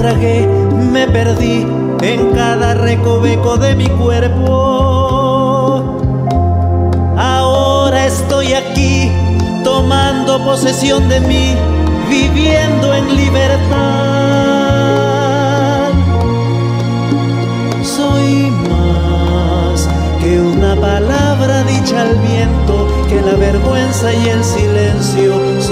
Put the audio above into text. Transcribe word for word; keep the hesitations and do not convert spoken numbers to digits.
naufragué, me perdí en cada recoveco de mi cuerpo. Ahora estoy aquí, tomando posesión de mí, viviendo en libertad. Soy más que una palabra dicha al viento, que la vergüenza y el silencio